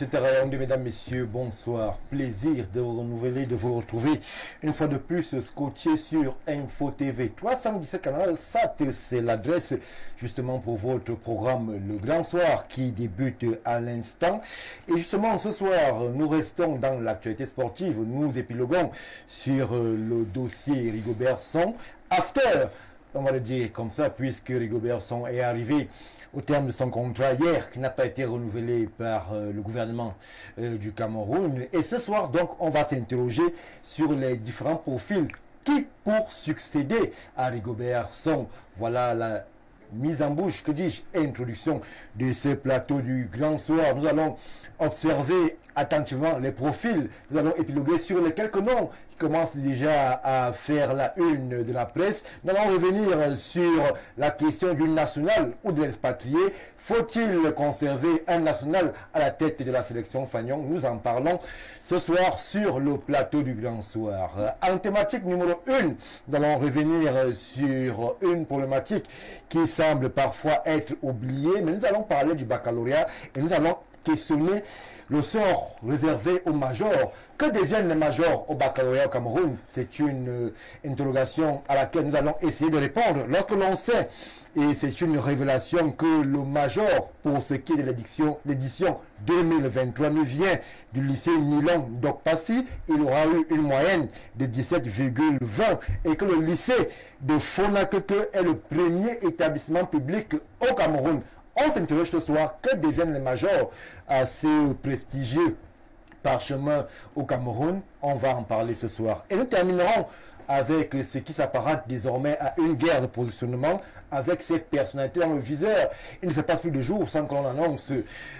17h42, mesdames, messieurs, bonsoir. Plaisir de vous renouveler, de vous retrouver une fois de plus scotché sur Info TV. 317 canal, ça c'est l'adresse justement pour votre programme Le Grand Soir qui débute à l'instant. Et justement, ce soir, nous restons dans l'actualité sportive. Nous épiloguons sur le dossier Rigobert Song. After, on va le dire comme ça, puisque Rigobert Song est arrivé au terme de son contrat hier, qui n'a pas été renouvelé par le gouvernement du Cameroun. Et ce soir, donc, on va s'interroger sur les différents profils qui, pour succéder à Rigobert Song, voilà la mise en bouche, que dis-je, introduction de ce plateau du Grand Soir. Nous allons observer attentivement les profils. Nous allons épiloguer sur les quelques noms qui commencent déjà à faire la une de la presse. Nous allons revenir sur la question du national ou de l'expatrié. Faut-il conserver un national à la tête de la sélection Fagnon? Nous en parlons ce soir sur le plateau du Grand Soir. En thématique numéro 1, nous allons revenir sur une problématique qui semble parfois être oubliée, mais nous allons parler du baccalauréat et nous allons questionner le sort réservé aux majors. Que deviennent les majors au baccalauréat au Cameroun? C'est une interrogation à laquelle nous allons essayer de répondre. Lorsque l'on sait, et c'est une révélation, que le major, pour ce qui est de l'édition 2023, nous vient du lycée Nilon Dokpassi, il aura eu une moyenne de 17,20 et que le lycée de Fonakeke est le premier établissement public au Cameroun. On s'interroge ce soir, que deviennent les majors assez prestigieux parchemin au Cameroun? On va en parler ce soir. Et nous terminerons avec ce qui s'apparente désormais à une guerre de positionnement avec ces personnalités dans le viseur. Il ne se passe plus de jours sans qu'on annonce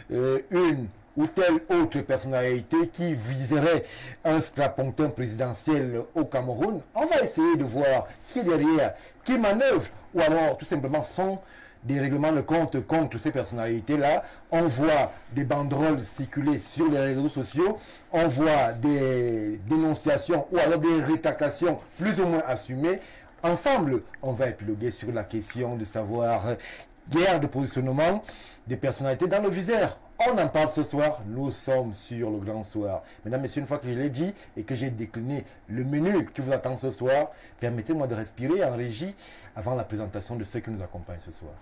une ou telle autre personnalité qui viserait un strapontin présidentiel au Cameroun. On va essayer de voir qui est derrière, qui manœuvre, ou alors tout simplement sont des règlements de compte contre ces personnalités-là. On voit des banderoles circuler sur les réseaux sociaux, on voit des dénonciations ou alors des rétractations plus ou moins assumées. Ensemble, on va épiloguer sur la question de savoir guerre de positionnement des personnalités dans le viseur. On en parle ce soir, nous sommes sur le Grand Soir. Mesdames, Messieurs, une fois que je l'ai dit et que j'ai décliné le menu qui vous attend ce soir, permettez-moi de respirer en régie avant la présentation de ceux qui nous accompagnent ce soir.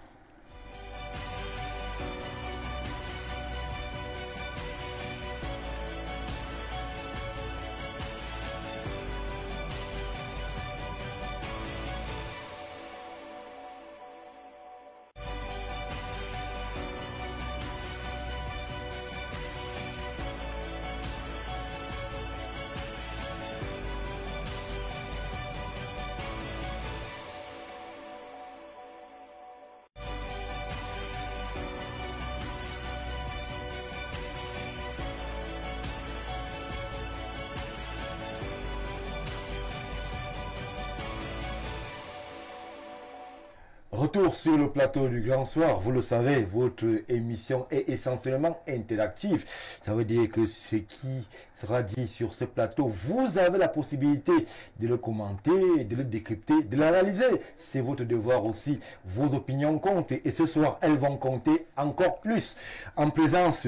Retour sur le plateau du Grand Soir. Vous le savez, votre émission est essentiellement interactive. Ça veut dire que ce qui sera dit sur ce plateau, vous avez la possibilité de le commenter, de le décrypter, de l'analyser. C'est votre devoir aussi. Vos opinions comptent et ce soir, elles vont compter encore plus. En présence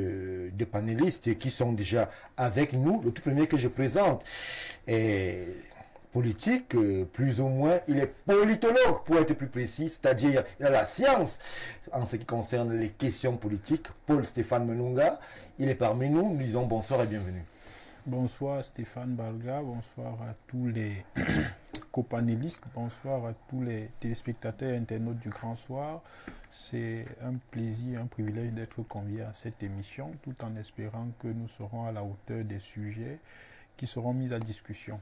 de panélistes qui sont déjà avec nous, le tout premier que je présente est politique, plus ou moins, il est politologue pour être plus précis, c'est-à-dire il a la science en ce qui concerne les questions politiques. Paul-Stéphane Menunga, il est parmi nous, nous disons bonsoir et bienvenue. Bonsoir Stéphane Balga, bonsoir à tous les copanélistes, bonsoir à tous les téléspectateurs et internautes du Grand Soir. C'est un plaisir, un privilège d'être convié à cette émission, tout en espérant que nous serons à la hauteur des sujets qui seront mis à discussion.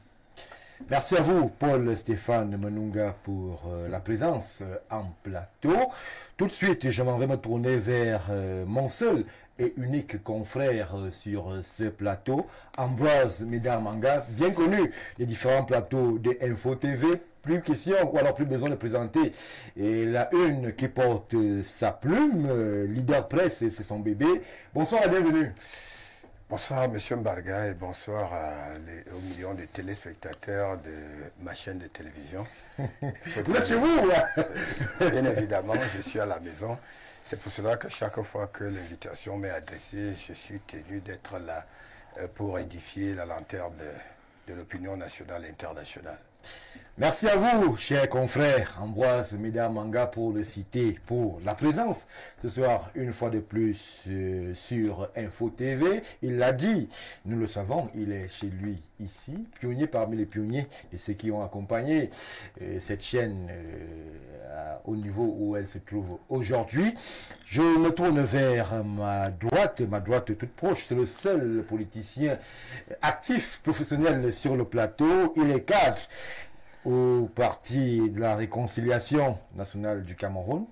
Merci à vous, Paul-Stéphane Menunga, pour la présence en plateau. Tout de suite, je m'en vais me tourner vers mon seul et unique confrère sur ce plateau, Ambroise Médard-Manga, bien connu des différents plateaux de Info TV. Plus question, ou alors plus besoin de présenter. Et la une qui porte sa plume, Leader Presse, c'est son bébé. Bonsoir et bienvenue. Bonsoir Monsieur Mbarga et bonsoir aux millions de téléspectateurs de ma chaîne de télévision. Vous êtes chez vous? Bien évidemment, je suis à la maison C'est pour cela que chaque fois que l'invitation m'est adressée, je suis tenu d'être là pour édifier la lanterne de l'opinion nationale et internationale. Merci à vous, chers confrères, Ambroise Médard Manga pour le citer, pour la présence ce soir, une fois de plus, sur Info TV. Il l'a dit, nous le savons, il est chez lui ici, pionnier parmi les pionniers et ceux qui ont accompagné cette chaîne au niveau où elle se trouve aujourd'hui. Je me tourne vers ma droite toute proche, c'est le seul politicien actif, professionnel sur le plateau. Il est cadre au Parti de la Réconciliation nationale du Cameroun,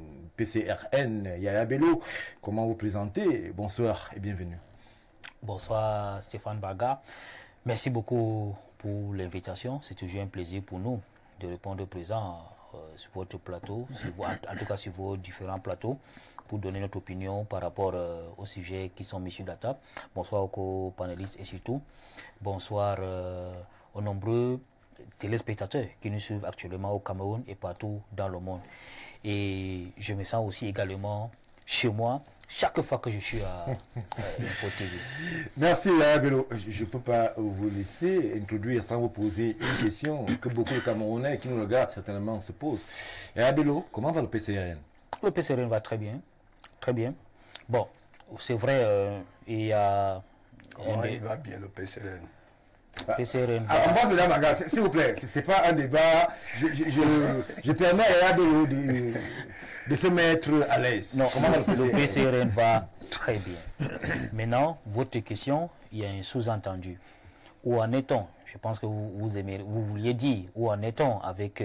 PCRN, Yaya Bello. Comment vous présentez? Bonsoir et bienvenue. Bonsoir Stéphane Baga. Merci beaucoup pour l'invitation. C'est toujours un plaisir pour nous de répondre présent sur votre plateau, en tout cas sur vos différents plateaux, pour donner notre opinion par rapport aux sujets qui sont mis sur la table. Bonsoir aux co-panélistes et surtout, bonsoir aux nombreux téléspectateurs qui nous suivent actuellement au Cameroun et partout dans le monde. Et je me sens aussi également chez moi chaque fois que je suis à Info TV. Merci Yaya Bello. Je ne peux pas vous laisser introduire sans vous poser une question que beaucoup de Camerounais qui nous regardent certainement se posent. Yaya Bello, comment va le PCRN? Le PCRN va très bien. Très bien. Bon, c'est vrai, il y a... Comment il va bien le PCRN? PCRN va... S'il vous plaît, ce n'est pas un débat. Je permets à Yaya Bello de se mettre à l'aise. Non, le PCRN va très bien. Maintenant, votre question, il y a un sous-entendu. Où en est-on? Je pense que vous vouliez dire où en est-on avec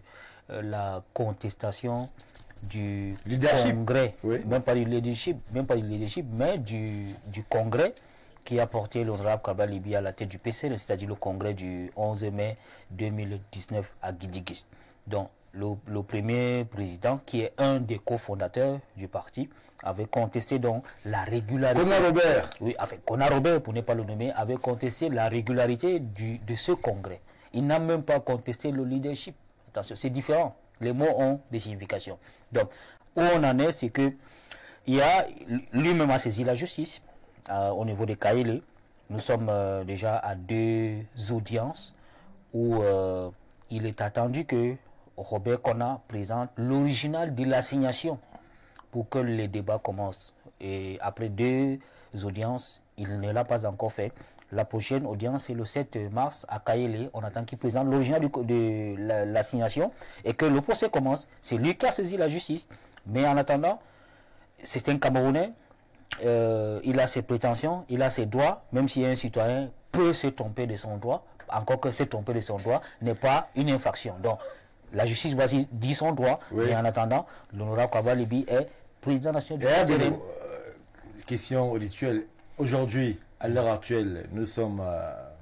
la contestation du leadership. Congrès, Oui. même pas du leadership, mais du Congrès qui a porté l'honorable Kaba Libi à la tête du PCRN, c'est-à-dire le Congrès du 11 mai 2019 à Guidigis. Donc, le premier président, qui est un des cofondateurs du parti, avait contesté donc la régularité... Konar Robert. Oui, enfin, Konar Robert, pour ne pas le nommer, avait contesté la régularité de ce congrès. Il n'a même pas contesté le leadership. Attention, c'est différent. Les mots ont des significations. Donc, où on en est, c'est que lui-même a saisi la justice au niveau des Kaélé. Nous sommes déjà à 2 audiences où il est attendu que Robert Kona présente l'original de l'assignation pour que les débats commencent. Et après 2 audiences, il ne l'a pas encore fait. La prochaine audience, c'est le 7 mars à Kaélé. On attend qu'il présente l'original de l'assignation et que le procès commence. C'est lui qui a saisi la justice. Mais en attendant, c'est un Camerounais. Il a ses prétentions, il a ses droits, même si un citoyen peut se tromper de son droit, encore que se tromper de son droit n'est pas une infraction. Donc, la justice va dire son droit, oui. Mais en attendant, l'honorable Kaba Libi est président national du PCRN. Question rituelle. Aujourd'hui, à l'heure actuelle, nous sommes à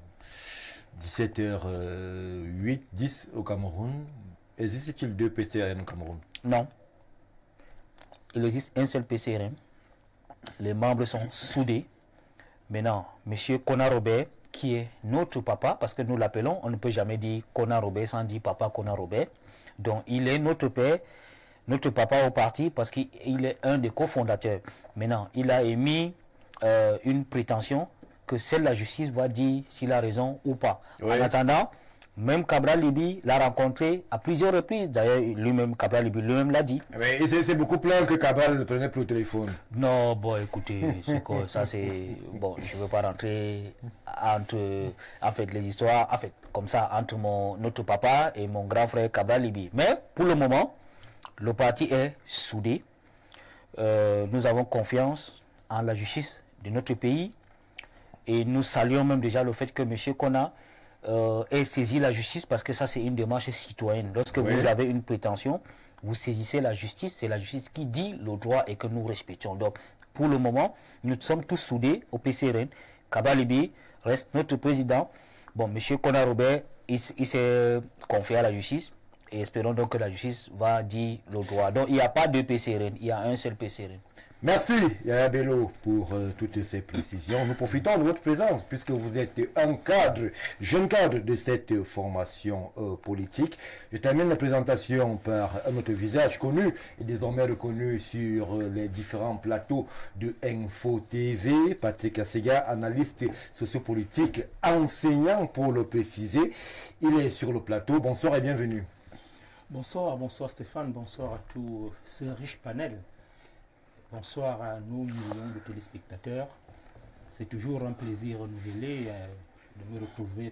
17h08, 10 au Cameroun. Existe-t-il 2 PCRN au Cameroun? Non. Il existe un seul PCRN. Les membres sont soudés. Maintenant, M. Konar Robert, qui est notre papa, parce que nous l'appelons, on ne peut jamais dire Konar Robert sans dire papa Konar Robert. Donc, il est notre père, notre papa au parti, parce qu'il est un des cofondateurs. Maintenant, il a émis une prétention que seule la justice va dire s'il a raison ou pas. Oui. En attendant, même Cabral Libi l'a rencontré à plusieurs reprises. D'ailleurs, lui-même, Cabral Libi lui-même l'a dit. Mais c'est beaucoup plus que Cabral ne prenait plus le téléphone. Non, bon, écoutez, ça c'est... Bon, je ne veux pas rentrer entre... En fait, les histoires, en fait, comme ça, entre notre papa et mon grand frère Cabral Libi. Mais, pour le moment, le parti est soudé. Nous avons confiance en la justice de notre pays. Et nous saluons même déjà le fait que M. Kona ait saisi la justice, parce que ça c'est une démarche citoyenne. Lorsque vous avez une prétention, vous saisissez la justice, c'est la justice qui dit le droit et que nous respectons. Donc pour le moment, nous sommes tous soudés au PCRN. Kaba Libi reste notre président. Bon, M. Konar Robert, il s'est confié à la justice et espérons donc que la justice va dire le droit. Donc il n'y a pas de PCRN, il y a un seul PCRN. Merci Yaya Bello pour toutes ces précisions. Nous profitons de votre présence puisque vous êtes un cadre, jeune cadre de cette formation politique. Je termine la présentation par un autre visage connu et désormais reconnu sur les différents plateaux de Info TV. Patrick Assega, analyste sociopolitique, enseignant pour le préciser. Il est sur le plateau. Bonsoir et bienvenue. Bonsoir Stéphane, bonsoir à tous ce riche panel. Bonsoir à nos millions de téléspectateurs. C'est toujours un plaisir renouvelé de me retrouver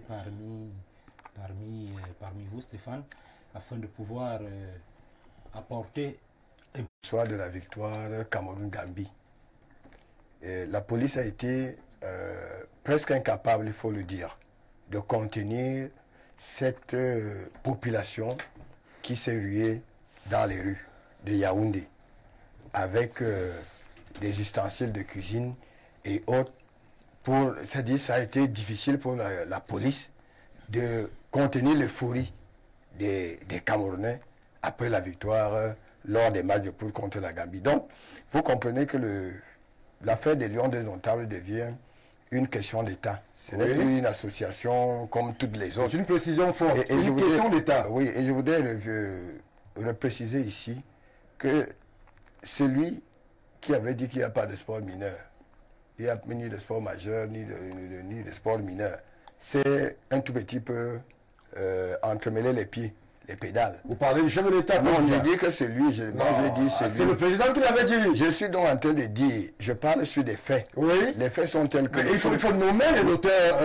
parmi vous, Stéphane, afin de pouvoir apporter... Soir de la victoire Cameroun-Gambie. La police a été presque incapable, il faut le dire, de contenir cette population qui s'est ruée dans les rues de Yaoundé, avec des ustensiles de cuisine et autres. C'est-à-dire ça a été difficile pour la police de contenir l'euphorie des Camerounais après la victoire lors des matchs de poule contre la Gambie. Donc, vous comprenez que l'affaire des Lions indomptables devient une question d'État. Ce n'est plus une association comme toutes les autres. C'est une précision forte, une question d'État. Oui, et je voudrais le préciser ici que celui qui avait dit qu'il n'y a pas de sport mineur, il n'y a ni de sport majeur, ni de sport mineur, c'est un tout petit peu entremêler les pieds, les pédales. Vous parlez du chef de l'État? Non, j'ai dit que c'est lui. C'est le président qui l'avait dit. Je suis donc en train de dire, je parle sur des faits. Oui. Les faits sont tels que... Il faut nommer les auteurs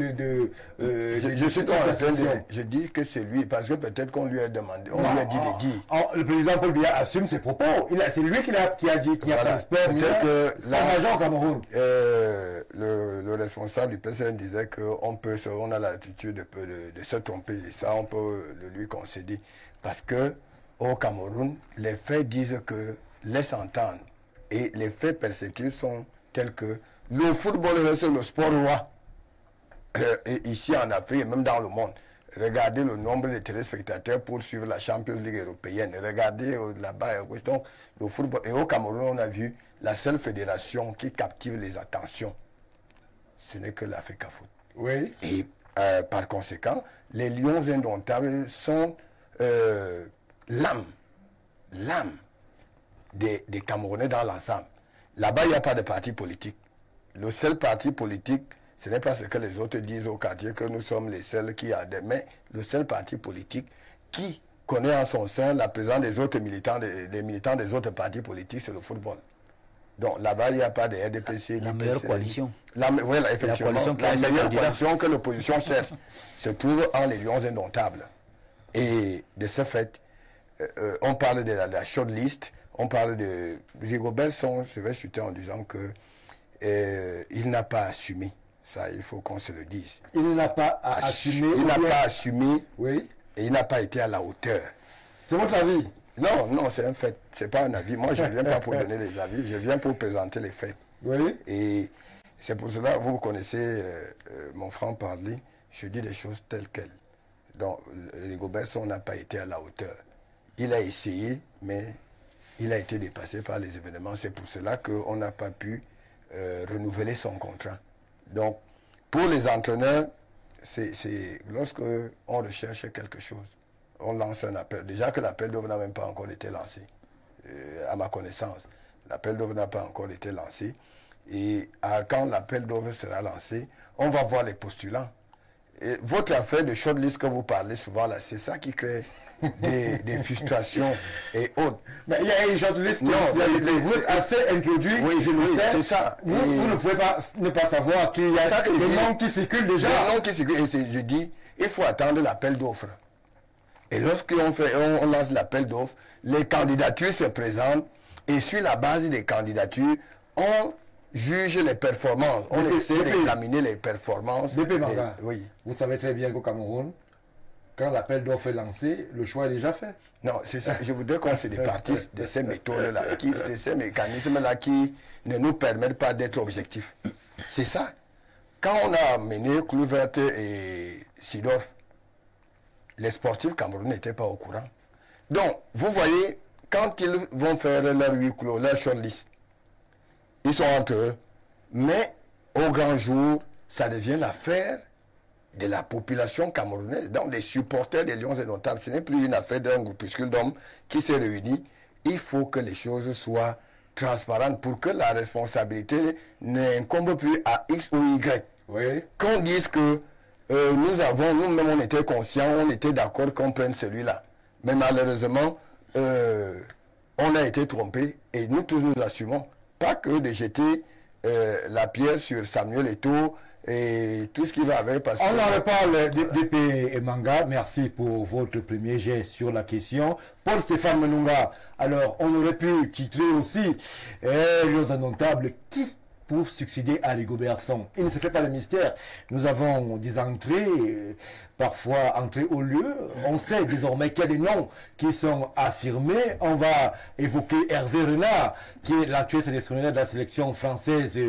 je suis donc en train de... Je dis que c'est lui, parce que peut-être qu'on lui a demandé, on lui a dit de dire. Le président Paul Biya assume ses propos. C'est lui qui a dit qu'il y a pas de sport mineur, sport majeur au Cameroun. Le responsable du PCN disait qu'on a l'attitude de se tromper. Et ça, on peut le lui concéder. Parce que au Cameroun, les faits disent que, laisse entendre, et les faits perceptibles sont tels que le football reste le sport roi. Et ici en Afrique et même dans le monde. Regardez le nombre de téléspectateurs pour suivre la Champions League européenne. Regardez là-bas. Donc, le football. Et au Cameroun, on a vu la seule fédération qui captive les attentions. Ce n'est que l'Africa Foot. Oui. Et par conséquent, les Lions indomptables sont l'âme des Camerounais dans l'ensemble. Là-bas, il n'y a pas de parti politique. Le seul parti politique, ce n'est pas ce que les autres disent au quartier, que nous sommes les seuls qui adhèrent, mais le seul parti politique qui connaît en son sein la présence des autres militants, des militants des autres partis politiques, c'est le football. Donc là-bas, il n'y a pas de RDPC. La meilleure coalition. Voilà, effectivement. La meilleure coalition que l'opposition cherche se trouve en les Lions indomptables. Et de ce fait, on parle de la shortlist, on parle de... Rigobert Song, je vais chuter en disant que il n'a pas assumé. Ça, il faut qu'on se le dise. Il n'a pas assumé. Il n'a pas assumé. Oui. Et il n'a pas été à la hauteur. C'est votre avis? Non, c'est un fait. Ce n'est pas un avis. Moi, je ne viens pas pour donner les avis, je viens pour présenter les faits. Oui. Et c'est pour cela, vous connaissez mon franc-parler, je dis les choses telles quelles. Donc, Rigobert Song n'a pas été à la hauteur. Il a essayé, mais il a été dépassé par les événements. C'est pour cela qu'on n'a pas pu renouveler son contrat. Donc, pour les entraîneurs, c'est lorsque on recherche quelque chose, on lance un appel. Déjà que l'appel d'offres n'a même pas encore été lancé, à ma connaissance. L'appel d'offres n'a pas encore été lancé. Et quand l'appel d'offres sera lancé, on va voir les postulants. Et votre affaire de shortlist que vous parlez souvent là, c'est ça qui crée des frustrations et autres. Mais il y a une shortlist qui est assez introduit, oui, je le sais. C'est ça. Vous ne pouvez pas ne pas savoir qu'il y a des noms qui circulent déjà. Des noms qui circulent. Et je dis, il faut attendre l'appel d'offres. Et lorsqu'on lance l'appel d'offres, les candidatures se présentent et sur la base des candidatures, on juge les performances. On essaie d'examiner les performances. Oui. Vous savez très bien qu'au Cameroun, quand l'appel d'offres est lancé, le choix est déjà fait. Non, c'est ça. Je voudrais qu'on se départisse de ces méthodes-là, de ces mécanismes-là qui ne nous permettent pas d'être objectifs. C'est ça. Quand on a mené Clouvert et Sidorf, les sportifs camerounais n'étaient pas au courant. Donc, vous voyez, quand ils vont faire leur huis clos, leur shortlist, Ils sont entre eux. Mais au grand jour, ça devient l'affaire de la population camerounaise, donc des supporters des Lions Indomptables. Ce n'est plus une affaire d'un groupuscule d'hommes qui s'est réuni. Il faut que les choses soient transparentes pour que la responsabilité n'incombe plus à X ou Y. Oui. Qu'on dise que nous-mêmes on était conscients, on était d'accord qu'on prenne celui-là. Mais malheureusement, on a été trompés et nous tous nous assumons. Pas que de jeter la pierre sur Samuel Eto'o et tout ce qui va avec. Parce on en reparle d'épée et manga. Merci pour votre premier jet sur la question. Paul-Stéphane Menunga. Alors, on aurait pu titrer aussi Lions Indomptables qui pour succéder à Rigobert Song. Il ne se fait pas de mystère. Nous avons des entrées, parfois entrées au lieu. On sait désormais qu'il y a des noms qui sont affirmés. On va évoquer Hervé Renard, qui est l'actuel sélectionneur de la sélection française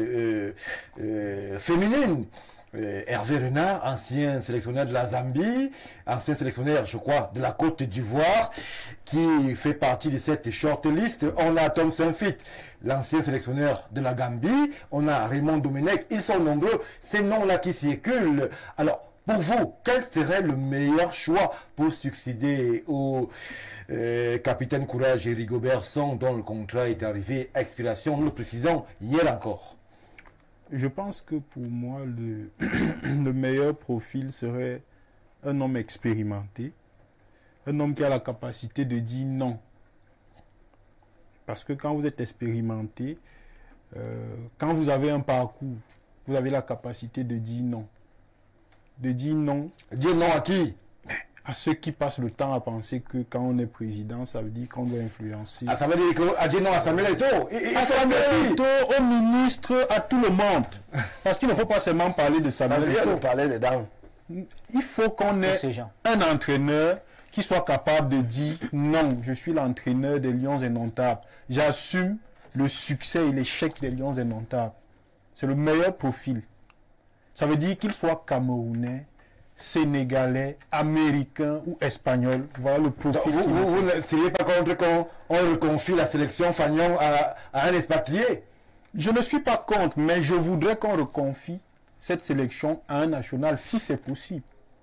féminine. Hervé Renard, ancien sélectionneur de la Zambie, ancien sélectionneur, je crois, de la Côte d'Ivoire, qui fait partie de cette shortlist. On a Tom Saint-Fit, l'ancien sélectionneur de la Gambie. On a Raymond Domenech. Ils sont nombreux, ces noms-là qui circulent. Alors, pour vous, quel serait le meilleur choix pour succéder au capitaine Courage et Rigobert Song, dont le contrat est arrivé à expiration, nous le précisons hier encore? Je pense que pour moi, le meilleur profil serait un homme expérimenté, un homme qui a la capacité de dire non. Parce que quand vous êtes expérimenté, quand vous avez un parcours, vous avez la capacité de dire non. De dire non. Dire non à qui? À ceux qui passent le temps à penser que quand on est président, ça veut dire qu'on doit influencer. Ah, ça veut dire qu'à dire non à Samuel Eto'o. À Samuel Eto'o, au ministre, à tout le monde. Parce qu'il ne faut pas seulement parler de Samuel Eto'o. parler dedans. Il faut qu'on ait un entraîneur qui soit capable de dire non, je suis l'entraîneur des Lions Indomptables. J'assume le succès et l'échec des Lions Indomptables. C'est le meilleur profil. Ça veut dire qu'il soit camerounais, sénégalais, américain ou espagnol. Voilà le profil. Vous ne seriez pas contre qu'on reconfie la sélection Fagnon à un expatrié? Je ne suis pas contre, mais je voudrais qu'on reconfie cette sélection à un national, si c'est possible.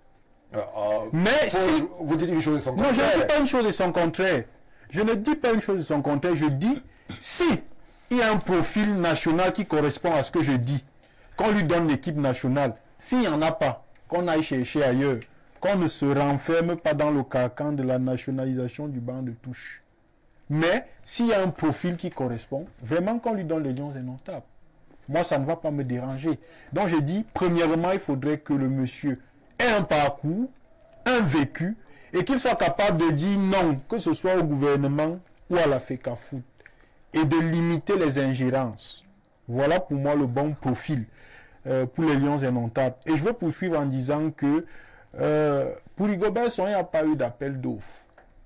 Mais si... Vous dites une chose et son contraire. Non, je ne dis pas une chose et son contraire. Je ne dis pas une chose et son contraire. Je dis, si il y a un profil national qui correspond à ce que je dis, qu'on lui donne l'équipe nationale. S'il n'y en a pas, qu'on aille chercher ailleurs, qu'on ne se renferme pas dans le carcan de la nationalisation du banc de touche. Mais s'il y a un profil qui correspond, vraiment qu'on lui donne les Lions Indomptables. Moi, ça ne va pas me déranger. Donc je dis, premièrement, il faudrait que le monsieur ait un parcours, un vécu, et qu'il soit capable de dire non, que ce soit au gouvernement ou à la FECAFOOT, et de limiter les ingérences. Voilà pour moi le bon profil pour les Lions Indomptables. Et je veux poursuivre en disant que pour Rigobert Song, il n'y a pas eu d'appel d'offres.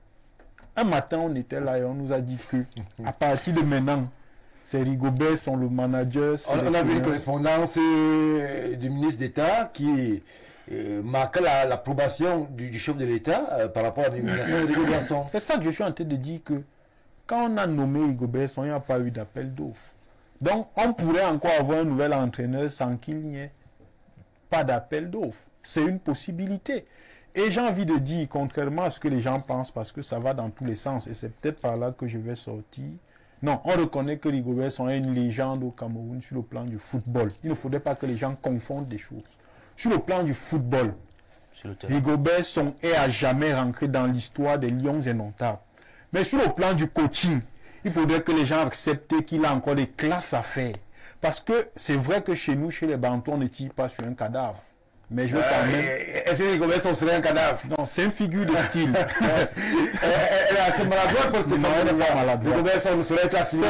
Un matin, on était là et on nous a dit que à partir de maintenant, c'est Rigobert Song le manager. On a vu une correspondance du ministre d'État qui marquait l'approbation du chef de l'État par rapport à la nomination de Rigobert Song. C'est ça que je suis en train de dire, que quand on a nommé Rigobert Song, il n'y a pas eu d'appel d'offres. Donc, on pourrait encore avoir un nouvel entraîneur sans qu'il n'y ait pas d'appel d'offres. C'est une possibilité. Et j'ai envie de dire, contrairement à ce que les gens pensent, parce que ça va dans tous les sens, et c'est peut-être par là que je vais sortir. Non, on reconnaît que Rigobert Song est une légende au Cameroun sur le plan du football. Il ne faudrait pas que les gens confondent des choses. Sur le plan du football, Rigobert Song est à jamais rentré dans l'histoire des Lions Indomptables. Mais sur le plan du coaching, il faudrait que les gens acceptent qu'il a encore des classes à faire. Parce que c'est vrai que chez nous, chez les Bantous, on ne tire pas sur un cadavre. Mais je veux quand même... Est-ce que Rigobert Song serait un cadavre? Non, c'est une figure de style. Elle est assez maladroite parce que Rigobert Song ne serait être assimilé.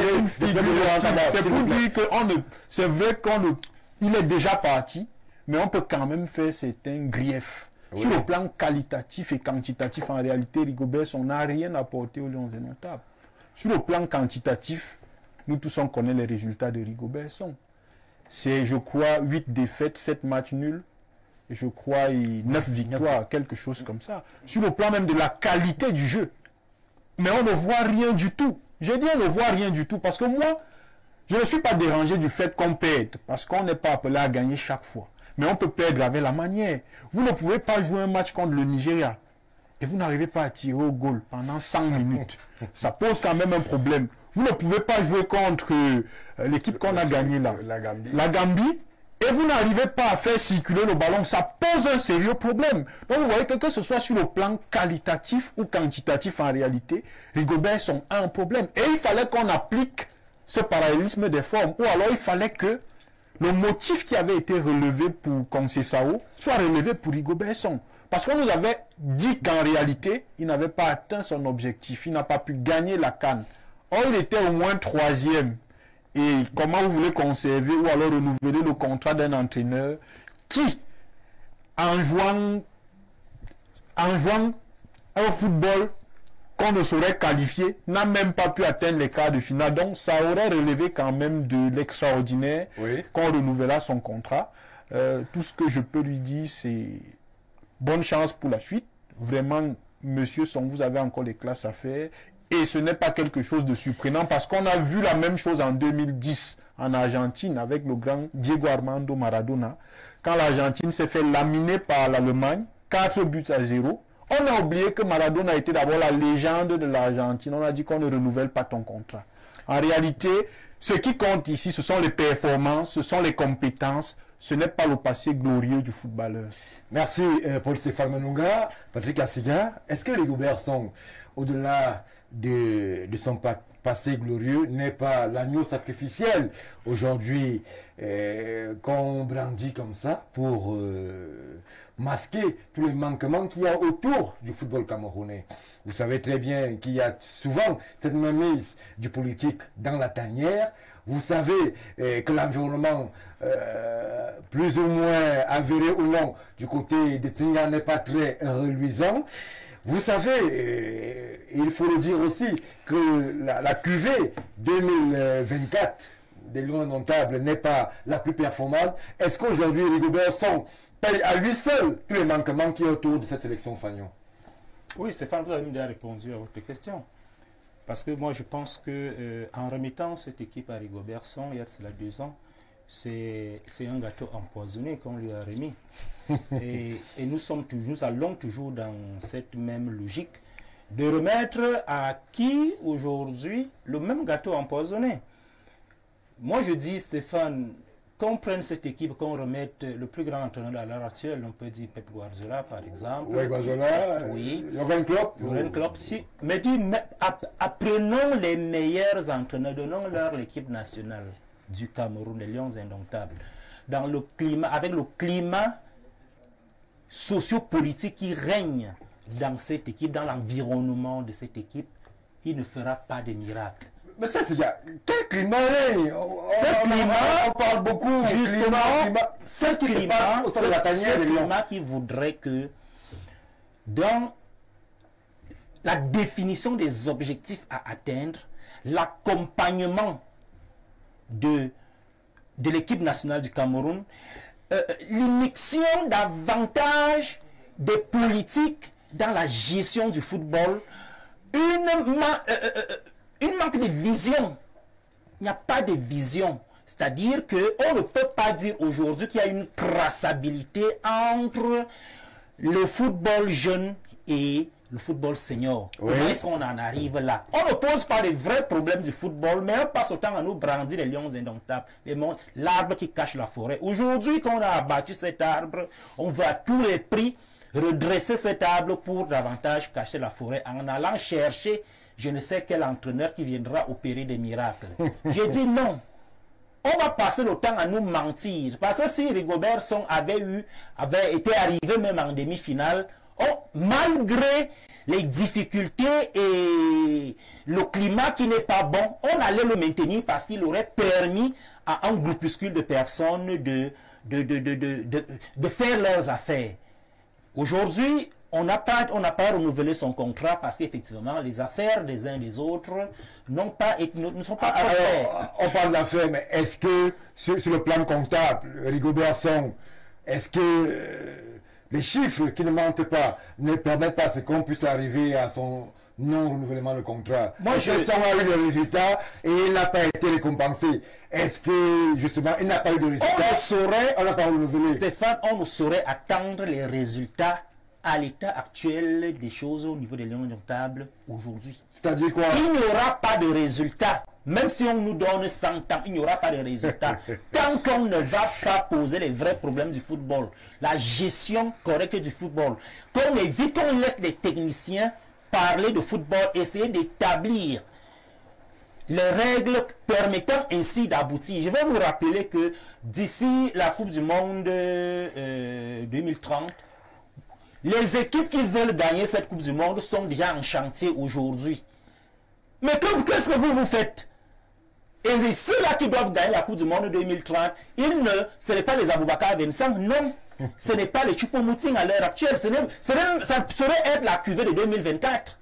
C'est pour dire que c'est vrai qu'il est déjà parti, mais on peut quand même faire certains griefs. Oui. Sur le plan qualitatif et quantitatif, en réalité, Rigobert Song n'a rien apporté aux Lions Indomptables. Sur le plan quantitatif, nous tous on connaît les résultats de Rigobert Song. C'est, je crois, 8 défaites, 7 matchs nuls, et je crois 9 victoires, quelque chose comme ça. Sur le plan même de la qualité du jeu. Mais on ne voit rien du tout. J'ai dit on ne voit rien du tout, parce que moi, Je ne suis pas dérangé du fait qu'on perde, parce qu'on n'est pas appelé à gagner chaque fois. Mais on peut perdre avec la manière. Vous ne pouvez pas jouer un match contre le Nigeria et vous n'arrivez pas à tirer au goal pendant 100 minutes. Ça pose quand même un problème. Vous ne pouvez pas jouer contre l'équipe qu'on a gagnée là, la Gambie, et vous n'arrivez pas à faire circuler le ballon. Ça pose un sérieux problème. Donc vous voyez que ce soit sur le plan qualitatif ou quantitatif en réalité, Rigobert a un problème. Et il fallait qu'on applique ce parallélisme des formes, ou alors il fallait que le motif qui avait été relevé pour Conceição soit relevé pour Rigobert. Parce qu'on nous avait dit qu'en réalité, il n'avait pas atteint son objectif. Il n'a pas pu gagner la CAN. Or, il était au moins 3e. Et comment vous voulez conserver ou alors renouveler le contrat d'un entraîneur qui, en jouant un football qu'on ne saurait qualifier, n'a même pas pu atteindre les quarts de finale. Donc, ça aurait relevé quand même de l'extraordinaire qu'on renouvela son contrat. Tout ce que je peux lui dire, c'est bonne chance pour la suite. Vraiment, monsieur Song, vous avez encore les classes à faire. Et ce n'est pas quelque chose de surprenant parce qu'on a vu la même chose en 2010 en Argentine avec le grand Diego Armando Maradona. Quand l'Argentine s'est fait laminer par l'Allemagne, 4-0. On a oublié que Maradona était d'abord la légende de l'Argentine. On a dit qu'on ne renouvelle pas ton contrat. En réalité, ce qui compte ici, ce sont les performances, ce sont les compétences. Ce n'est pas le passé glorieux du footballeur. Merci Paul-Stéphane Menunga. Patrick Assiga, est-ce que Rigobert Song, au-delà de son passé glorieux, n'est pas l'agneau sacrificiel aujourd'hui qu'on brandit comme ça pour masquer tous les manquements qu'il y a autour du football camerounais? Vous savez très bien qu'il y a souvent cette mainmise du politique dans la tanière. Vous savez que l'environnement, plus ou moins avéré ou non, du côté de Tinga n'est pas très reluisant. Vous savez, il faut le dire aussi, que la QV 2024 des Lions Indomptables n'est pas la plus performante. Est-ce qu'aujourd'hui, Rigobert Song paye à lui seul tous les manquements qui sont autour de cette sélection Fagnon? Oui, Stéphane, vous avez déjà répondu à votre question. Parce que moi, je pense que en remettant cette équipe à Rigobert Song, il y a cela 2 ans, c'est un gâteau empoisonné qu'on lui a remis. Et nous allons toujours dans cette même logique de remettre à qui aujourd'hui le même gâteau empoisonné. Moi, je dis, Stéphane, qu'on prenne cette équipe, qu'on remette le plus grand entraîneur à l'heure actuelle, on peut dire Pep Guardiola par exemple. Oui, Guardiola, oui. Jürgen Klopp. Jürgen Klopp, si. Mais dis, apprenons les meilleurs entraîneurs, donnons-leur l'équipe nationale du Cameroun, les Lions Indomptables. Dans le climat, avec le climat sociopolitique qui règne dans cette équipe, dans l'environnement de cette équipe, il ne fera pas de miracle. Mais ça, c'est déjà... Quel climat est on parle beaucoup, justement, c'est ce climat qui voudrait que dans la définition des objectifs à atteindre, l'accompagnement de l'équipe nationale du Cameroun, l'immixtion davantage des politiques dans la gestion du football, une manque de vision. Il n'y a pas de vision. C'est-à-dire qu'on ne peut pas dire aujourd'hui qu'il y a une traçabilité entre le football jeune et le football senior. Oui. Comment est-ce qu'on en arrive là? On ne pose pas les vrais problèmes du football, mais on passe autant à nous brandir les Lions Indomptables, l'arbre qui cache la forêt. Aujourd'hui, quand on a abattu cet arbre, on va à tous les prix redresser cet arbre pour davantage cacher la forêt en allant chercher je ne sais quel entraîneur qui viendra opérer des miracles. J'ai dit non. On va passer le temps à nous mentir. Parce que si Rigobert Song avait été arrivé même en demi-finale, malgré les difficultés et le climat qui n'est pas bon, on allait le maintenir parce qu'il aurait permis à un groupuscule de personnes de faire leurs affaires. Aujourd'hui, on n'a pas renouvelé son contrat parce qu'effectivement, les affaires des uns et des autres ne sont pas prospères. On parle d'affaires, mais est-ce que sur le plan comptable, Rigobert Song, est-ce que les chiffres qui ne mentent pas ne permettent pas qu'on puisse arriver à son non-renouvellement de contrat. Moi, Est-ce que ça a eu le résultat et il n'a pas été récompensé? Est-ce que, justement, il n'a pas eu de résultat? On n'a pas renouvelé. Stéphane, on ne saurait attendre les résultats à l'état actuel des choses au niveau des Lions indomptables aujourd'hui. C'est-à-dire quoi? Il n'y aura pas de résultats. Même si on nous donne 100 ans, il n'y aura pas de résultats. Tant qu'on ne va pas poser les vrais problèmes du football, la gestion correcte du football, qu'on évite, qu'on laisse les techniciens parler de football, essayer d'établir les règles permettant ainsi d'aboutir. Je vais vous rappeler que d'ici la Coupe du Monde 2030, les équipes qui veulent gagner cette Coupe du Monde sont déjà en chantier aujourd'hui. Mais qu'est-ce que vous faites? Et ceux-là qui doivent gagner la Coupe du Monde 2030, ce n'est pas les Aboubakar Vincent, non. Ce n'est pas les Choupo-Moting à l'heure actuelle. Ça saurait être la cuvée de 2024.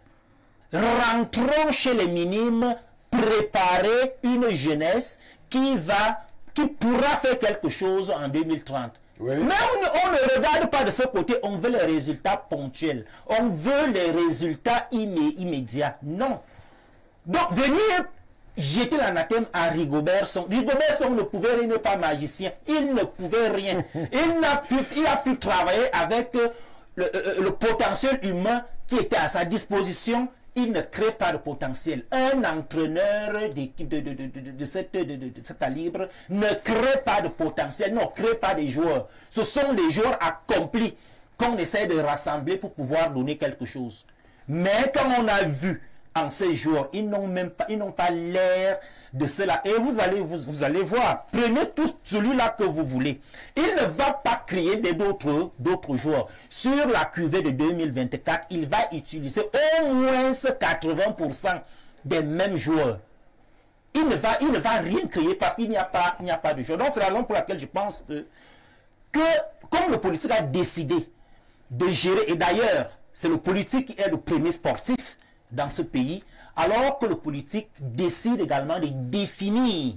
Rentrons chez les minimes, préparer une jeunesse qui pourra faire quelque chose en 2030. Oui. Mais on ne regarde pas de ce côté, on veut les résultats ponctuels. On veut les résultats immédiats. Non. Donc, venir jeter l'anathème à Rigobert Song. Rigobert Song ne pouvait rien, il n'est pas magicien. Il ne pouvait rien. Il a pu travailler avec le potentiel humain qui était à sa disposition. Il ne crée pas de potentiel. Un entraîneur d'équipe de cet calibre ne crée pas de potentiel, ne crée pas de joueurs. Ce sont les joueurs accomplis qu'on essaie de rassembler pour pouvoir donner quelque chose. Mais comme on a vu en ces joueurs, ils n'ont pas l'air de cela. Et vous allez voir, prenez tout celui-là que vous voulez. Il ne va pas créer d'autres joueurs. Sur la cuvée de 2024, il va utiliser au moins 80% des mêmes joueurs. Il ne va rien créer parce qu'il n'y a pas de joueurs. Donc c'est la raison pour laquelle je pense que comme le politique a décidé de gérer, et d'ailleurs c'est le politique qui est le premier sportif dans ce pays, alors que le politique décide également de définir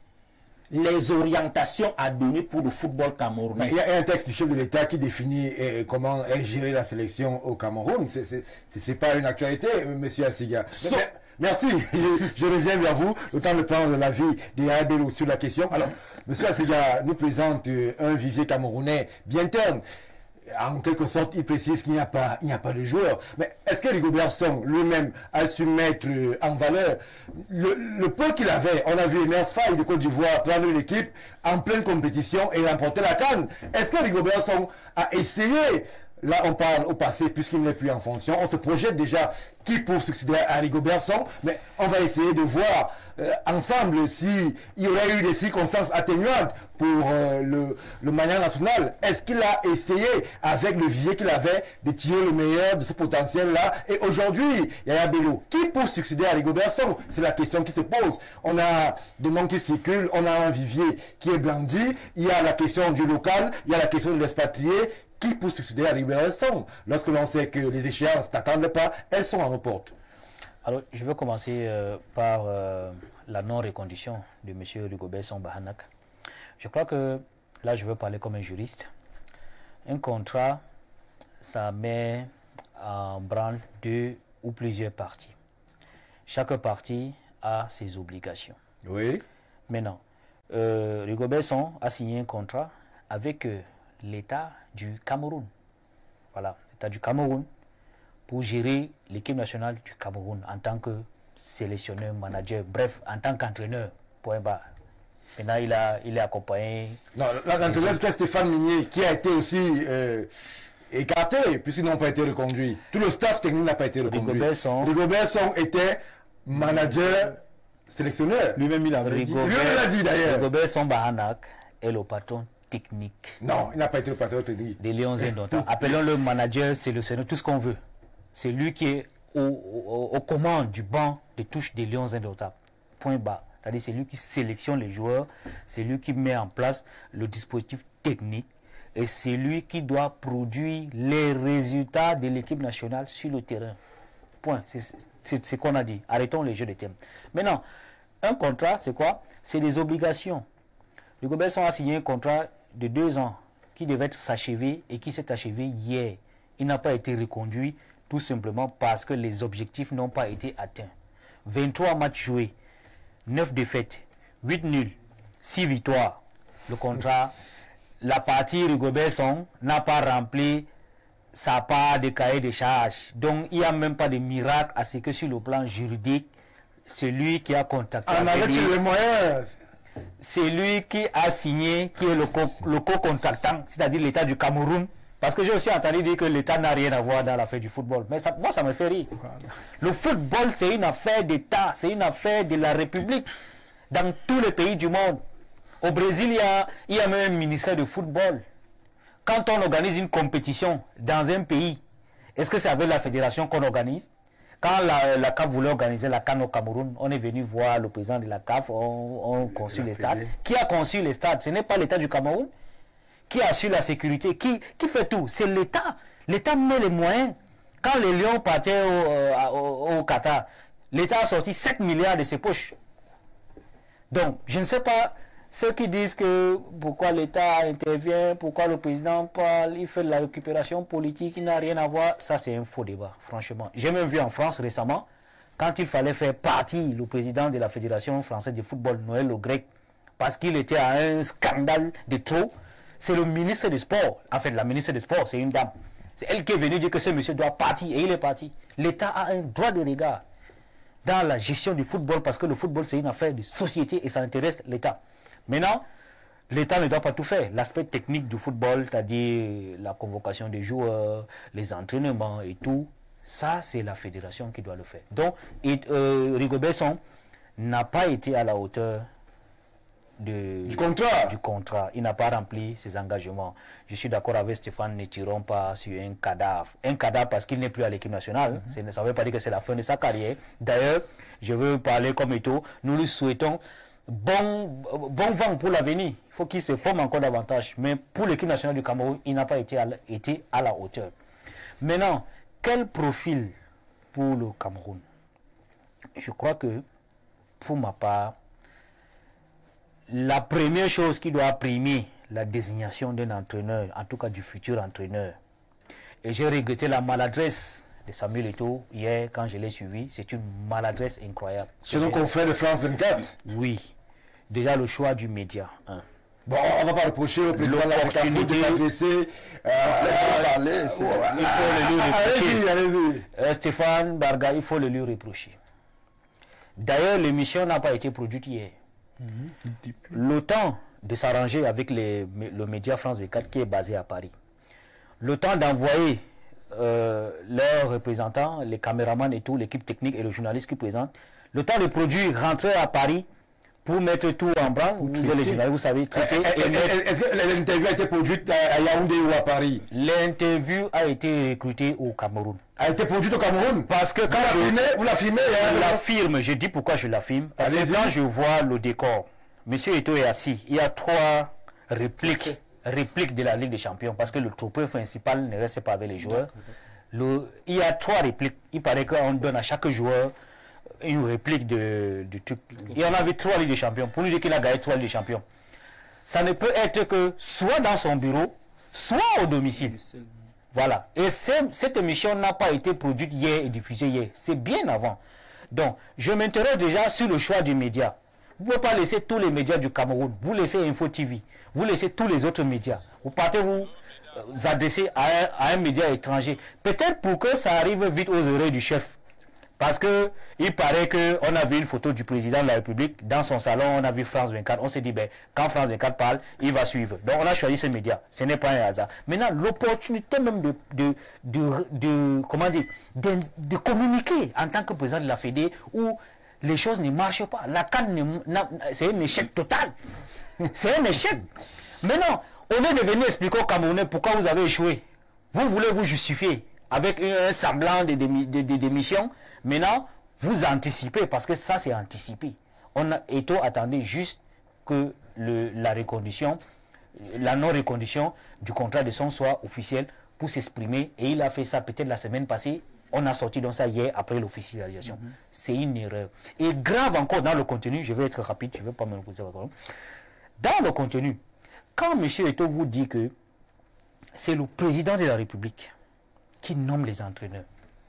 les orientations à donner pour le football camerounais. Il y a un texte du chef de l'État qui définit comment est gérée la sélection au Cameroun. Ce n'est pas une actualité, M. Assiga. Merci, je reviens vers vous, le temps de prendre l'avis des ABLO sur la question. Alors, M. Assiga nous présente un vivier camerounais bien terne. En quelque sorte, il précise qu'il n'y a pas de joueurs. Mais est-ce que Rigobert Song lui-même a su mettre en valeur le peu qu'il avait? On a vu Emers Faye de Côte d'Ivoire prendre l'équipe en pleine compétition et remporter la CAN. Est-ce que Rigobert Song a essayé? Là, on parle au passé puisqu'il n'est plus en fonction. On se projette déjà qui pour succéder à Rigobert Song, mais on va essayer de voir ensemble s'il y aurait eu des circonstances atténuantes pour le manière national. Est-ce qu'il a essayé, avec le vivier qu'il avait, de tirer le meilleur de ce potentiel-là? Et aujourd'hui, Yaya Bello, qui pour succéder à Rigobert Song? C'est la question qui se pose. On a des noms qui circulent, on a un vivier qui est blandi, il y a la question du local, il y a la question de l'expatrié. Qui peut succéder à Rigobert Song? Lorsque l'on sait que les échéances n'attendent pas, elles sont en report. Alors, je vais commencer par la non-reconduction de M. Rigobert Song Bahanak. Je crois que, là, je vais parler comme un juriste. Un contrat, ça met en branle deux ou plusieurs parties. Chaque partie a ses obligations. Oui. Maintenant, Rigobert Song a signé un contrat avec l'État du Cameroun. Voilà, l'État du Cameroun pour gérer l'équipe nationale du Cameroun en tant que sélectionneur, manager, bref, en tant qu'entraîneur. Point barre. Maintenant, il est accompagné. Non, l'entraîneur, c'était Stéphane Minier qui a été aussi écarté puisqu'ils n'ont pas été reconduits. Tout le staff technique n'a pas été reconduit. Rigobert Song était manager, sélectionneur. Lui-même, il avait dit. Lui-même, il a dit d'ailleurs. Rigobert Song Bahanak est le patron technique. Non, il n'a pas été le patron technique. Des Lions indomptables. Appelons-le manager, sélectionneur, tout ce qu'on veut. C'est lui qui est aux commandes du banc de touche des Lions indomptables. Point bas. C'est-à-dire c'est lui qui sélectionne les joueurs, c'est lui qui met en place le dispositif technique et c'est lui qui doit produire les résultats de l'équipe nationale sur le terrain. Point. C'est ce qu'on a dit. Arrêtons les jeux de thème. Maintenant, un contrat, c'est quoi? C'est des obligations. Rigobert Song a signé un contrat de 2 ans qui devait s'achever et qui s'est achevé hier. Il n'a pas été reconduit tout simplement parce que les objectifs n'ont pas été atteints. 23 matchs joués, 9 défaites, 8 nuls, 6 victoires. Le contrat, la partie Rigobert Song n'a pas rempli sa part de cahier de charges. Donc, il n'y a même pas de miracle à ce que sur le plan juridique, c'est lui qui a contacté. En avait-il les moyens? C'est lui qui a signé, qui est le co-contractant, c'est-à-dire l'État du Cameroun. Parce que j'ai aussi entendu dire que l'État n'a rien à voir dans l'affaire du football. Mais ça, moi, ça me fait rire. Voilà. Le football, c'est une affaire d'État, c'est une affaire de la République. Dans tous les pays du monde. Au Brésil, il y a même un ministère de football. Quand on organise une compétition dans un pays, est-ce que c'est avec la fédération qu'on organise? Quand la CAF voulait organiser la CAN au Cameroun, on est venu voir le président de la CAF, on conçut les stades. Qui a conçu les stades? Ce n'est pas l'État du Cameroun. Qui assure la sécurité? Qui fait tout? C'est l'État. L'État met les moyens. Quand les Lions partaient au Qatar, l'État a sorti 7 milliards de ses poches. Donc, je ne sais pas, ceux qui disent que pourquoi l'État intervient, pourquoi le président parle, il fait de la récupération politique, il n'a rien à voir, ça c'est un faux débat, franchement. J'ai même vu en France récemment, quand il fallait faire partie le président de la Fédération française de football, Noël Le Graët, parce qu'il était à un scandale de trop, c'est le ministre des Sports, en fait la ministre des Sports, c'est une dame. C'est elle qui est venue dire que ce monsieur doit partir, et il est parti. L'État a un droit de regard dans la gestion du football, parce que le football c'est une affaire de société et ça intéresse l'État. Maintenant, l'État ne doit pas tout faire. L'aspect technique du football, c'est-à-dire la convocation des joueurs, les entraînements et tout, ça c'est la fédération qui doit le faire. Donc, Rigobert Song n'a pas été à la hauteur du contrat. Il n'a pas rempli ses engagements. Je suis d'accord avec Stéphane, ne tirons pas sur un cadavre. Un cadavre parce qu'il n'est plus à l'équipe nationale. Ça ne veut pas dire que c'est la fin de sa carrière. D'ailleurs, je veux parler comme Eto'o. Nous lui souhaitons bon vent pour l'avenir. Il faut qu'il se forme encore davantage. Mais pour l'équipe nationale du Cameroun, il n'a pas été à la hauteur. Maintenant, quel profil pour le Cameroun? Je crois que, pour ma part, la première chose qui doit primer la désignation d'un entraîneur, en tout cas du futur entraîneur, et j'ai regretté la maladresse de Samuel Eto'o hier quand je l'ai suivi, c'est une maladresse incroyable. C'est nos confrères de France 24? Oui, déjà le choix du média. Hein. Bon, on ne va pas reprocher au président de la FECAFOOT de s'adresser. Il faut le lui reprocher. Allez-y. Stéphane Barga, il faut le lui reprocher. D'ailleurs, l'émission n'a pas été produite hier. Le temps de s'arranger avec le média France 24 qui est basé à Paris. Le temps d'envoyer leurs représentants, les caméramans et tout, l'équipe technique et le journaliste qui présente. Le temps de produire, rentrer à Paris pour mettre tout en branle. Vous les journalistes, vous savez, traiter. Est-ce que l'interview a été produite à Yaoundé ou à Paris? L'interview a été recrutée au Cameroun. A été produite au Cameroun? Parce que quand vous l'affirmez, je l'affirme, je dis pourquoi je l'affirme. Parce que quand je vois le décor, Monsieur Eto'o est assis, il y a 3 répliques de la Ligue des Champions, parce que le trophée principal ne reste pas avec les joueurs. Il y a 3 répliques. Il paraît qu'on donne à chaque joueur une réplique du truc. Il y en avait 3 Ligues des Champions. Pour lui dire qu'il a gagné 3 Ligues des Champions. Ça ne peut être que soit dans son bureau, soit au domicile. Voilà. Et cette émission n'a pas été produite hier et diffusée hier. C'est bien avant. Donc, je m'intéresse déjà sur le choix du média. Vous ne pouvez pas laisser tous les médias du Cameroun. Vous laissez Info TV. Vous laissez tous les autres médias. Vous partez vous adresser à un média étranger. Peut-être pour que ça arrive vite aux oreilles du chef. Parce que il paraît qu'on a vu une photo du président de la République dans son salon, on a vu France 24, on s'est dit, ben, quand France 24 parle, il va suivre. Donc on a choisi ce média, ce n'est pas un hasard. Maintenant, l'opportunité même de communiquer en tant que président de la Fédé où les choses ne marchent pas. La CAN, c'est un échec total. C'est un échec. Maintenant, au lieu de venir expliquer aux Camerounais pourquoi vous avez échoué, vous voulez vous justifier avec un semblant de démission. Maintenant, vous anticipez, parce que ça c'est anticipé. Eto'o attendait juste que la non-reconduction du contrat de son soit officielle pour s'exprimer, et il a fait ça peut-être la semaine passée. On a sorti donc ça hier après l'officialisation. C'est une erreur. Et grave encore dans le contenu, je vais être rapide, je ne vais pas me reposer. Dans le contenu, quand M. Eto'o vous dit que c'est le président de la République qui nomme les entraîneurs,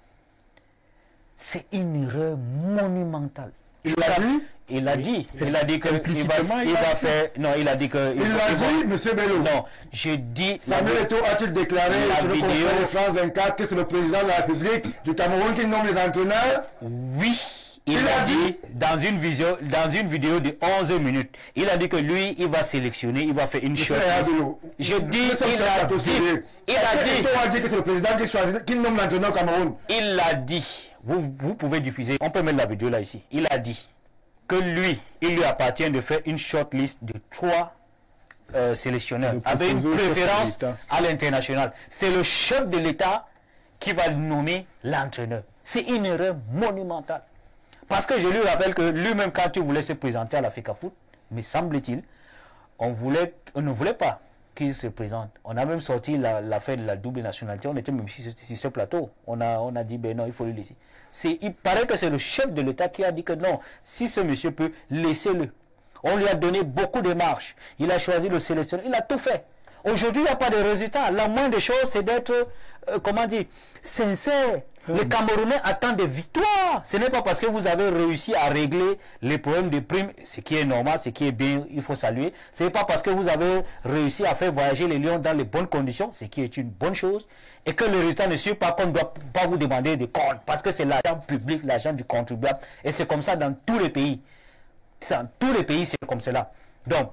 C'est une erreur monumentale. Il l'a dit. Il a dit que il va faire. Non, il a dit que. Il l'a dit, M. Bello. Non, je dis. Samuel Eto'o a-t-il déclaré sur le conseil de France 24 que c'est le président de la République du Cameroun qui nomme les entraîneurs? Oui. Il a dit dans une vidéo de 11 minutes, il a dit que lui, il va sélectionner, il va faire une chose. Je dis, il a dit que c'est le président qui nomme l'entraîneur au Cameroun. Il l'a dit. Vous pouvez diffuser, on peut mettre la vidéo là ici. Il a dit que lui, il lui appartient de faire une shortlist de 3 sélectionneurs avec une préférence à l'international. C'est le chef de l'État qui va nommer l'entraîneur. C'est une erreur monumentale. Parce que je lui rappelle que lui-même, quand il voulait se présenter à l'Africa Foot, me semble-t-il, on ne voulait pas qu'il se présente. On a même sorti l'affaire de la double nationalité. On était même sur ce plateau. On a dit, ben non, il faut le laisser. Il paraît que c'est le chef de l'État qui a dit que non, si ce monsieur peut, laissez-le. On lui a donné beaucoup de marches. Il a choisi le sélectionneur. Il a tout fait. Aujourd'hui, il n'y a pas de résultat. La moindre des choses, c'est d'être, comment dire, sincère. Les Camerounais attendent des victoires. Ce n'est pas parce que vous avez réussi à régler les problèmes de primes, ce qui est normal, ce qui est bien, il faut saluer. Ce n'est pas parce que vous avez réussi à faire voyager les lions dans les bonnes conditions, ce qui est une bonne chose, et que le résultat ne suit pas qu'on ne doit pas vous demander des comptes, parce que c'est l'argent public, l'argent du contribuable, et c'est comme ça dans tous les pays. Dans tous les pays, c'est comme cela. Donc,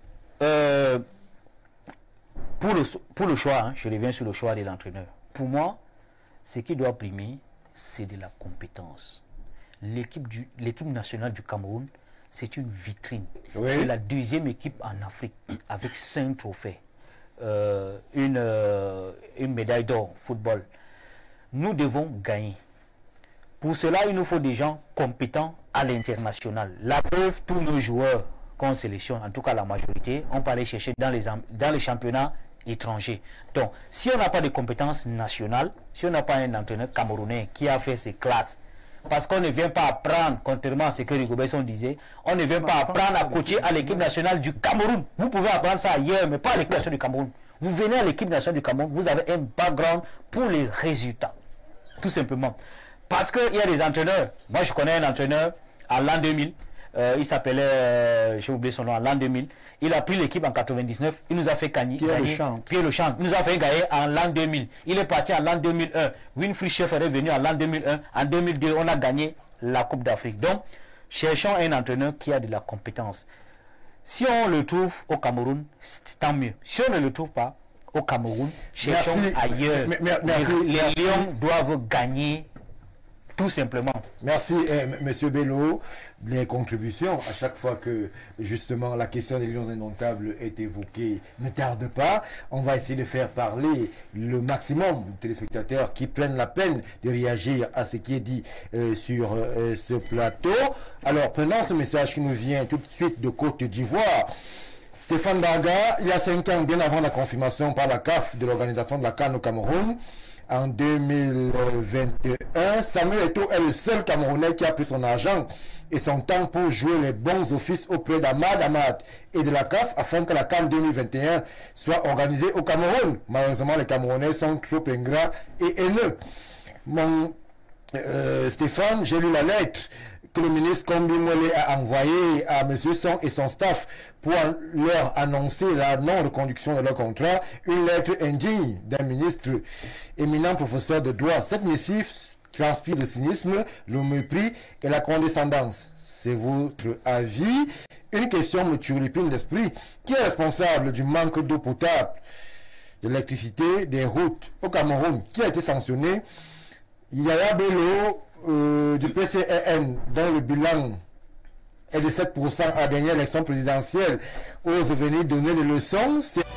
pour le choix, je reviens sur le choix de l'entraîneur. Pour moi, ce qui doit primer, c'est de la compétence. L'équipe nationale du Cameroun, c'est une vitrine. Oui. C'est la deuxième équipe en Afrique avec 5 trophées. Une médaille d'or football. Nous devons gagner. Pour cela, il nous faut des gens compétents à l'international. La preuve, tous nos joueurs qu'on sélectionne, en tout cas la majorité, on peut aller chercher dans les championnats étrangers. Donc, si on n'a pas de compétences nationales, si on n'a pas un entraîneur camerounais qui a fait ses classes, parce qu'on ne vient pas apprendre, contrairement à ce que Rigo Besson disait, on ne vient pas apprendre à coacher à l'équipe nationale du Cameroun. Vous pouvez apprendre ça ailleurs, mais pas à l'équipe nationale du Cameroun. Vous venez à l'équipe nationale du Cameroun, vous avez un background pour les résultats. Tout simplement. Parce qu'il y a des entraîneurs. Moi, je connais un entraîneur à l'an 2000. Il s'appelait, j'ai oublié son nom, à l'an 2000. Il a pris l'équipe en 99. Il nous a fait gagner. Pierre Lechamp. Il nous a fait gagner en l'an 2000. Il est parti en l'an 2001. Winfried Schaeffer est venu en l'an 2001. En 2002, on a gagné la Coupe d'Afrique. Donc, cherchons un entraîneur qui a de la compétence. Si on le trouve au Cameroun, tant mieux. Si on ne le trouve pas au Cameroun, cherchons ailleurs. Les Lions doivent gagner. Tout simplement. Merci, Monsieur Bello. Les contributions, à chaque fois que justement la question des Lions indomptables est évoquée, ne tarde pas. On va essayer de faire parler le maximum de téléspectateurs qui prennent la peine de réagir à ce qui est dit sur ce plateau. Alors, prenons ce message qui nous vient tout de suite de Côte d'Ivoire. Stéphane Barga, il y a 5 ans, bien avant la confirmation par la CAF de l'organisation de la CAN au Cameroun, en 2021, Samuel Eto'o est le seul Camerounais qui a pris son argent et son temps pour jouer les bons offices auprès d'Ahmad Ahmad et de la CAF afin que la CAN 2021 soit organisée au Cameroun. Malheureusement, les Camerounais sont trop ingrats et haineux. Stéphane, j'ai lu la lettre que le ministre Kombi Mwele a envoyé à M. Son et son staff pour leur annoncer la non-reconduction de leur contrat, une lettre indigne d'un ministre éminent professeur de droit. Cette missive transpire le cynisme, le mépris et la condescendance. C'est votre avis. Une question me turlupine l'esprit. Qui est responsable du manque d'eau potable, de l'électricité, des routes au Cameroun? Qui a été sanctionné? Yaya Bello du PCRN, dont le bilan est de 7% à la dernière élection présidentielle, ose venir donner des leçons.